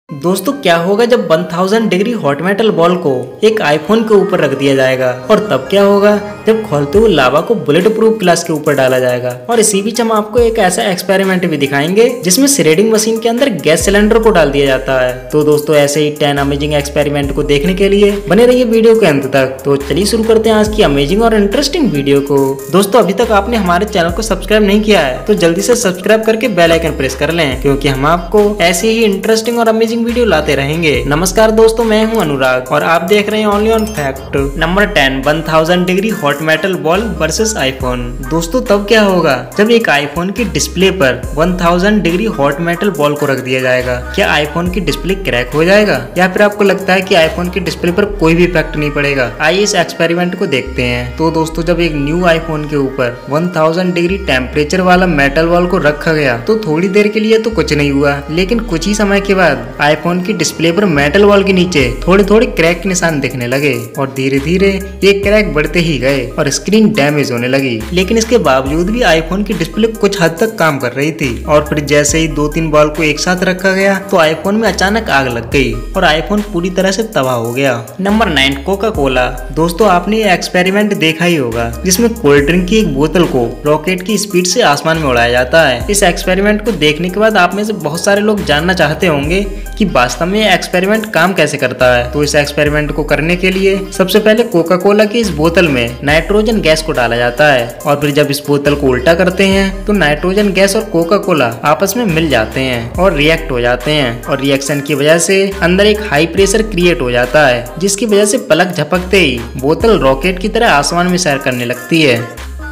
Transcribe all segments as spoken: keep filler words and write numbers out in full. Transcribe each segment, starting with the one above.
दोस्तों क्या होगा जब हज़ार डिग्री हॉट मेटल बॉल को एक आईफोन के ऊपर रख दिया जाएगा, और तब क्या होगा जब खोलते हुए लावा को बुलेट प्रूफ ग्लास के ऊपर डाला जाएगा। और इसी बीच हम आपको एक ऐसा एक्सपेरिमेंट भी दिखाएंगे जिसमें श्रेडिंग मशीन के अंदर गैस सिलेंडर को डाल दिया जाता है। तो दोस्तों ऐसे ही टेन अमेजिंग एक्सपेरिमेंट को देखने के लिए बने रहिए वीडियो के अंत तक। तो चलिए शुरू करते हैं आज की अमेजिंग और इंटरेस्टिंग वीडियो को। दोस्तों अभी तक आपने हमारे चैनल को सब्सक्राइब नहीं किया है तो जल्दी से सब्सक्राइब करके बेल आइकन प्रेस कर लें, क्योंकि हम आपको ऐसे ही इंटरेस्टिंग और अमेजिंग वीडियो लाते रहेंगे। नमस्कार दोस्तों, मैं हूं अनुराग और आप देख रहे हैं only on fact. Number ten, हज़ार degree hot metal ball versus iPhone. दोस्तों तब क्या होगा जब एक आईफोन की डिस्प्ले पर हज़ार डिग्री हॉट मेटल बॉल को रख दिया जाएगा। क्या आईफोन की डिस्प्ले क्रैक हो जाएगा या फिर आपको लगता है कि आईफोन की डिस्प्ले पर कोई भी इफेक्ट नहीं पड़ेगा? आइए इस एक्सपेरिमेंट को देखते हैं। तो दोस्तों जब एक न्यू आईफोन के ऊपर हज़ार डिग्री टेम्परेचर वाला मेटल बॉल को रखा गया तो थोड़ी देर के लिए तो कुछ नहीं हुआ, लेकिन कुछ ही समय के बाद आईफोन की डिस्प्ले पर मेटल बॉल के नीचे थोड़े थोड़े क्रैक के निशान दिखने लगे और धीरे धीरे ये क्रैक बढ़ते ही गए और स्क्रीन डैमेज होने लगी। लेकिन इसके बावजूद भी आईफोन की डिस्प्ले कुछ हद तक काम कर रही थी। और फिर जैसे ही दो तीन बॉल को एक साथ रखा गया तो आईफोन में अचानक आग लग गई और आईफोन पूरी तरह से तबाह हो गया। Number nine, Coca Cola. दोस्तों आपने ये एक्सपेरिमेंट देखा ही होगा जिसमें कोल्ड ड्रिंक की एक बोतल को रॉकेट की स्पीड से आसमान में उड़ाया जाता है। इस एक्सपेरिमेंट को देखने के बाद आप में से बहुत सारे लोग जानना चाहते होंगे कि वास्तव में एक्सपेरिमेंट काम कैसे करता है। तो इस एक्सपेरिमेंट को करने के लिए सबसे पहले कोका कोला की इस बोतल में नाइट्रोजन गैस को डाला जाता है और फिर जब इस बोतल को उल्टा करते हैं तो नाइट्रोजन गैस और कोका कोला आपस में मिल जाते हैं और रिएक्ट हो जाते हैं। और रिएक्शन की वजह से अंदर एक हाई प्रेशर क्रिएट हो जाता है, जिसकी वजह से पलक झपकते ही बोतल रॉकेट की तरह आसमान में सैर करने लगती है।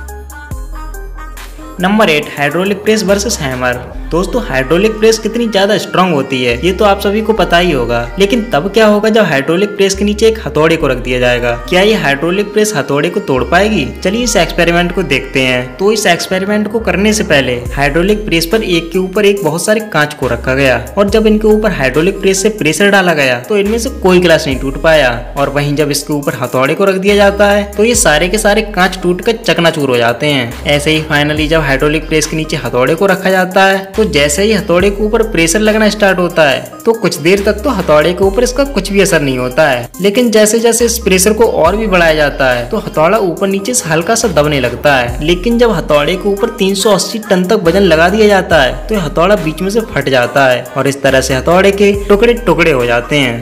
Number eight, hydraulic press versus hammer. दोस्तों हाइड्रोलिक प्रेस कितनी ज्यादा स्ट्रांग होती है ये तो आप सभी को पता ही होगा, लेकिन तब क्या होगा जब हाइड्रोलिक प्रेस के नीचे एक हथौड़े को रख दिया जाएगा। क्या ये हाइड्रोलिक प्रेस हथौड़े को तोड़ पाएगी? चलिए इस एक्सपेरिमेंट को देखते हैं। तो इस एक्सपेरिमेंट को करने से पहले हाइड्रोलिक प्रेस पर एक के ऊपर एक बहुत सारे कांच को रखा गया और जब इनके ऊपर हाइड्रोलिक प्रेस से प्रेशर डाला गया तो इनमें से कोई ग्लास नहीं टूट पाया। और वहीं जब इसके ऊपर हथौड़े को रख दिया जाता है तो ये सारे के सारे कांच टूट कर चकनाचूर हो जाते हैं। ऐसे ही फाइनली जब हाइड्रोलिक प्रेस के नीचे हथौड़े को रखा जाता है तो जैसे ही हथौड़े के ऊपर प्रेशर लगना स्टार्ट होता है तो कुछ देर तक तो हथौड़े के ऊपर इसका कुछ भी असर नहीं होता है, लेकिन जैसे जैसे इस प्रेशर को और भी बढ़ाया जाता है तो हथौड़ा ऊपर नीचे से हल्का सा दबने लगता है। लेकिन जब हथौड़े के ऊपर तीन सौ अस्सी टन तक वजन लगा दिया जाता है तो हथौड़ा बीच में से फट जाता है और इस तरह से हथौड़े के टुकड़े टुकड़े हो जाते हैं।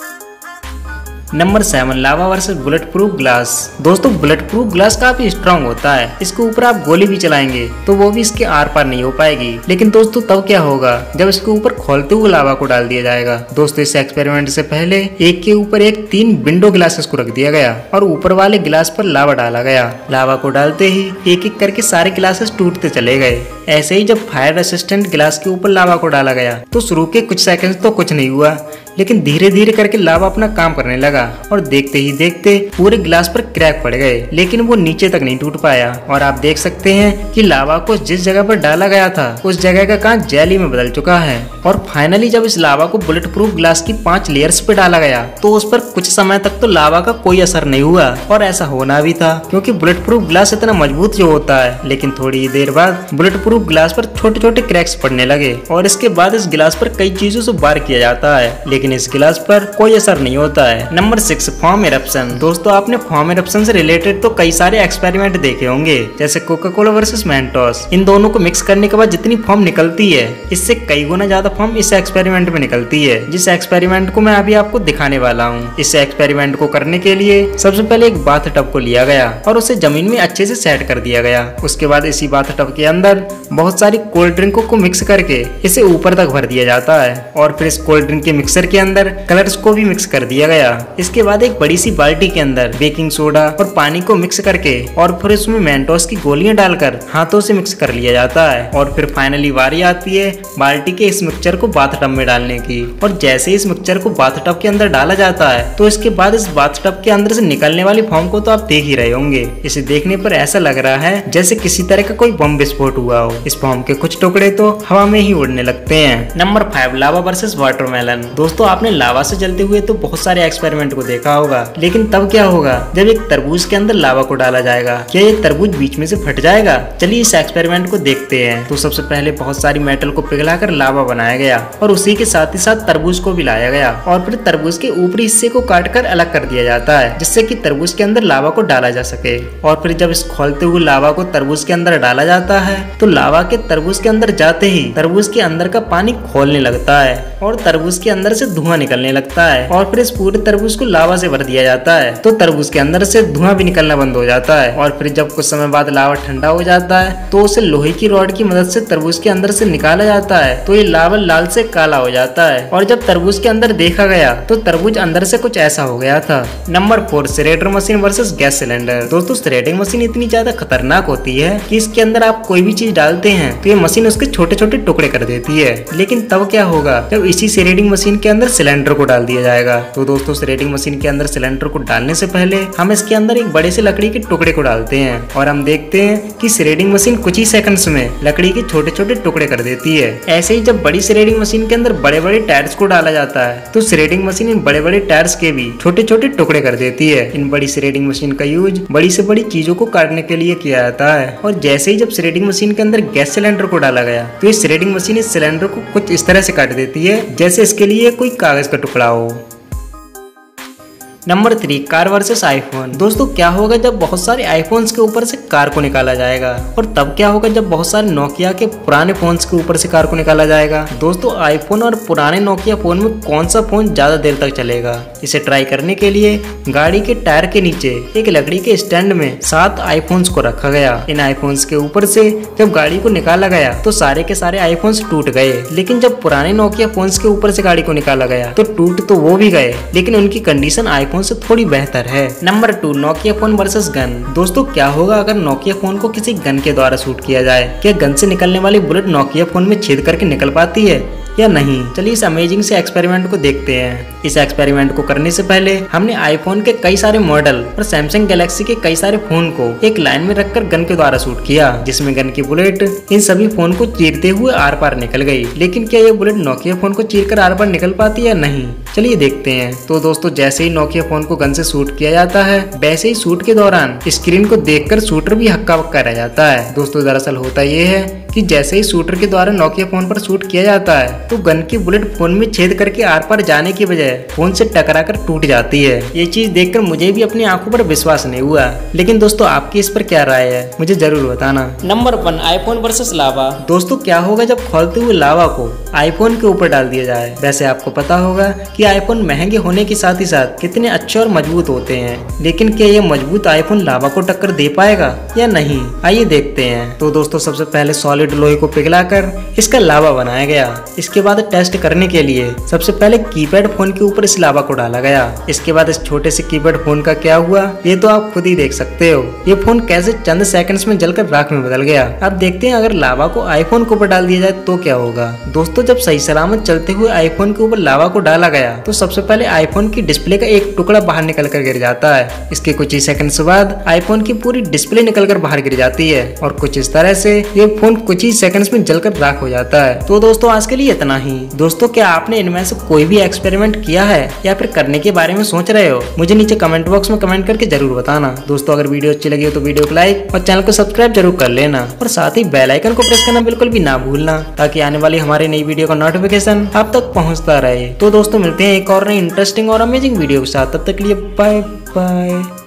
Number seven, lava versus bullet proof glass. दोस्तों बुलेट प्रूफ ग्लास काफी स्ट्रांग होता है, इसके ऊपर आप गोली भी चलाएंगे तो वो भी इसके आर पार नहीं हो पाएगी। लेकिन दोस्तों तब क्या होगा जब इसके ऊपर खोलते हुए लावा को डाल दिया जाएगा। दोस्तों इस एक्सपेरिमेंट से पहले एक के ऊपर एक तीन विंडो ग्लासेस को रख दिया गया और ऊपर वाले गिलास पर लावा डाला गया। लावा को डालते ही एक एक करके सारे ग्लासेस टूटते चले गए। ऐसे ही जब फायर रेसिस्टेंट गिलास के ऊपर लावा को डाला गया तो शुरू के कुछ सेकंड तो कुछ नहीं हुआ, लेकिन धीरे धीरे करके लावा अपना काम करने लगा और देखते ही देखते पूरे ग्लास पर क्रैक पड़ गए, लेकिन वो नीचे तक नहीं टूट पाया। और आप देख सकते हैं कि लावा को जिस जगह पर डाला गया था उस जगह का कांच जेली में बदल चुका है। और फाइनली जब इस लावा को बुलेट प्रूफ ग्लास की पांच लेयर्स पे डाला गया तो उस पर कुछ समय तक तो लावा का कोई असर नहीं हुआ। और ऐसा होना भी था क्योंकि बुलेट प्रूफ ग्लास इतना मजबूत जो होता है, लेकिन थोड़ी देर बाद बुलेट प्रूफ ग्लास पर छोटे छोटे क्रैक्स पड़ने लगे और इसके बाद इस गिलास पर कई चीजों से वार किया जाता है, लेकिन इस गिलास पर कोई असर नहीं होता है। Number six, form eruption. दोस्तों आपने फॉर्म इरप्शन से रिलेटेड तो कई सारे एक्सपेरिमेंट देखे होंगे, जैसे कोका कोला वर्सेस मेंटोस। इन दोनों को मिक्स करने के बाद जितनी फॉर्म निकलती है इससे कई गुना ज्यादा फॉर्म इस एक्सपेरिमेंट में निकलती है, जिस एक्सपेरिमेंट को मैं अभी आपको दिखाने वाला हूँ। इस एक्सपेरिमेंट को करने के लिए सबसे पहले एक बाथ टब को लिया गया और उसे जमीन में अच्छे से सेट कर दिया गया। उसके बाद इसी बाथ टब के अंदर बहुत सारी कोल्ड ड्रिंकों को मिक्स करके इसे ऊपर तक भर दिया जाता है और फिर इस कोल्ड ड्रिंक के मिक्सर के अंदर कलर्स को भी मिक्स कर दिया गया। इसके बाद एक बड़ी सी बाल्टी के अंदर बेकिंग सोडा और पानी को मिक्स करके और फिर इसमें मेंटोस की गोलियां डालकर हाथों से मिक्स कर लिया जाता है। और फिर फाइनली बारी आती है बाल्टी के इस मिक्सचर को बाथ टब में डालने की। और जैसे इस मिक्सचर को बाथ टब के अंदर डाला जाता है तो इसके बाद इस बाथ टब के अंदर से निकलने वाली फॉर्म को तो आप देख ही रहे होंगे। इसे देखने पर ऐसा लग रहा है जैसे किसी तरह का कोई बम विस्फोट हुआ हो। इस फॉर्म के कुछ टुकड़े तो हवा में ही उड़ने लगते हैं। Number five, lava versus watermelon. दोस्तों दोस्तों आपने लावा से जलते हुए तो बहुत सारे एक्सपेरिमेंट को देखा होगा, लेकिन तब क्या होगा जब एक तरबूज के अंदर लावा को डाला जाएगा? क्या ये तरबूज बीच में से फट जाएगा? चलिए इस एक्सपेरिमेंट को देखते हैं। तो सबसे पहले बहुत सारी मेटल को पिघलाकर लावा बनाया गया और उसी के साथ ही साथ तरबूज को भी लाया गया और फिर तरबूज के ऊपरी हिस्से को काटकर अलग कर दिया जाता है, जिससे कि तरबूज के अंदर लावा को डाला जा सके। और फिर जब इस खोलते हुए लावा को तरबूज के अंदर डाला जाता है तो लावा के तरबूज के अंदर जाते ही तरबूज के अंदर का पानी खोलने लगता है और तरबूज के अंदर से धुआं निकलने लगता है और फिर इस पूरे तरबूज को लावा से भर दिया जाता है तो तरबूज के अंदर से धुआं भी निकलना बंद हो जाता है। और फिर जब कुछ समय बाद लावा ठंडा हो जाता है तो उसे लोहे की रॉड की मदद से तरबूज के अंदर से निकाला जाता है तो ये लावा लाल से काला हो जाता है। और जब तरबूज के अंदर देखा गया तो तरबूज अंदर से कुछ ऐसा हो गया था। Number four, shredder machine versus gas cylinder. दोस्तों श्रेडिंग मशीन इतनी ज्यादा खतरनाक होती है कि इसके अंदर आप कोई भी चीज डालते हैं तो ये मशीन उसके छोटे छोटे टुकड़े कर देती है। लेकिन तब क्या होगा जब इसी श्रेडिंग मशीन के अंदर सिलेंडर को डाल दिया जाएगा? तो दोस्तों श्रेडिंग मशीन के अंदर सिलेंडर को डालने से पहले हम इसके अंदर एक बड़े से लकड़ी के टुकड़े को डालते हैं और हम देखते हैं कि श्रेडिंग मशीन कुछ ही सेकंड्स में लकड़ी के छोटे छोटे टुकड़े कर देती है। ऐसे ही जब बड़ी श्रेडिंग मशीन के अंदर बड़े बड़े टायर्स को डाला जाता है तो श्रेडिंग मशीन इन बड़े बड़े टायर्स के भी छोटे छोटे टुकड़े कर देती है। इन बड़ी श्रेडिंग मशीन का यूज बड़ी से बड़ी चीजों को काटने के लिए किया जाता है। और जैसे ही जब श्रेडिंग मशीन के अंदर गैस सिलेंडर को डाला गया तो इस श्रेडिंग मशीन इस सिलेंडर को कुछ इस तरह से काट देती है जैसे इसके लिए कोई कागज का टुकड़ा हो। Number three, car versus iPhone. दोस्तों क्या होगा जब बहुत सारे आईफोन्स के ऊपर से कार को निकाला जाएगा और तब क्या होगा जब बहुत सारे नोकिया के पुराने फोन्स के ऊपर से कार को निकाला जाएगा? दोस्तों आईफोन और पुराने नोकिया फोन में कौन सा फोन ज्यादा देर तक चलेगा? इसे ट्राई करने के लिए गाड़ी के टायर के नीचे एक लकड़ी के स्टैंड में सात आईफोन्स को रखा गया। इन आईफोन्स के ऊपर से जब गाड़ी को निकाला गया तो सारे के सारे आईफोन्स टूट गए, लेकिन जब पुराने नोकिया फोन्स के ऊपर से गाड़ी को निकाला गया तो टूट तो वो भी गए, लेकिन उनकी कंडीशन आईफोन से थोड़ी बेहतर है। Number two, Nokia phone versus gun. दोस्तों क्या होगा अगर नोकिया फोन को किसी गन के द्वारा शूट किया जाए? क्या गन से निकलने वाली बुलेट नोकिया फोन में छेद करके निकल पाती है या नहीं? चलिए इस अमेजिंग से एक्सपेरिमेंट को देखते हैं। इस एक्सपेरिमेंट को करने से पहले हमने आईफोन के कई सारे मॉडल और सैमसंग गैलेक्सी के कई सारे फोन को एक लाइन में रखकर गन के द्वारा शूट किया, जिसमें गन की बुलेट इन सभी फोन को चीरते हुए आर पार निकल गई। लेकिन क्या ये बुलेट नोकिया फोन को चीरकर आर पार निकल पाती है या नहीं? चलिए देखते हैं। तो दोस्तों जैसे ही नोकिया फोन को गन से शूट किया जाता है वैसे ही शूट के दौरान स्क्रीन को देखकर शूटर भी हक्का बक्का रह जाता है। दोस्तों दरअसल होता ये है कि जैसे ही शूटर के द्वारा नोकिया फोन पर शूट किया जाता है तो गन की बुलेट फोन में छेद करके आर पार जाने की बजाय फोन से टकराकर टूट जाती है। ये चीज देखकर मुझे भी अपनी आंखों पर विश्वास नहीं हुआ। लेकिन दोस्तों आपकी इस पर क्या राय है मुझे जरूर बताना। Number one, iPhone versus lava. दोस्तों क्या होगा जब खोलते हुए लावा को आईफोन के ऊपर डाल दिया जाए? वैसे आपको पता होगा कि आईफोन महंगे होने के साथ ही साथ कितने अच्छे और मजबूत होते हैं, लेकिन क्या ये मजबूत आईफोन लावा को टक्कर दे पाएगा या नहीं? आइए देखते हैं। तो दोस्तों सबसे पहले सॉलिड लोहे को पिघलाकर इसका लावा बनाया गया। इसके बाद टेस्ट करने के लिए सबसे पहले कीपैड फोन के ऊपर इस लावा को डाला गया। इसके बाद इस छोटे से कीपैड फोन का क्या हुआ ये तो आप खुद ही देख सकते हो। ये फोन कैसे चंद सेकंड्स में जलकर राख में बदल गया। अब देखते हैं अगर लावा को आईफोन के ऊपर डाल दिया जाए तो क्या होगा। दोस्तों जब सही सलामत चलते हुए आईफोन के ऊपर लावा को डाला गया तो सबसे पहले आईफोन की डिस्प्ले का एक टुकड़ा बाहर निकल कर गिर जाता है। इसके कुछ ही सेकंड्स बाद आईफोन की पूरी डिस्प्ले निकल कर बाहर गिर जाती है और कुछ इस तरह से ये फोन कुछ ही सेकंड्स में जलकर राख हो जाता है। तो दोस्तों आज के लिए इतना ही। दोस्तों क्या आपने इनमें से कोई भी एक्सपेरिमेंट किया है या फिर करने के बारे में सोच रहे हो? मुझे नीचे कमेंट बॉक्स में कमेंट करके जरूर बताना। दोस्तों अगर वीडियो अच्छी लगी हो तो वीडियो को लाइक और चैनल को सब्सक्राइब जरूर कर लेना और साथ ही बेल आइकन को प्रेस करना बिल्कुल भी ना भूलना, ताकि आने वाली हमारी नई वीडियो का नोटिफिकेशन आप तक पहुंचता रहे। तो दोस्तों मिलते हैं एक और नई इंटरेस्टिंग और अमेजिंग वीडियो के साथ। तब तक के लिए बाय बाय।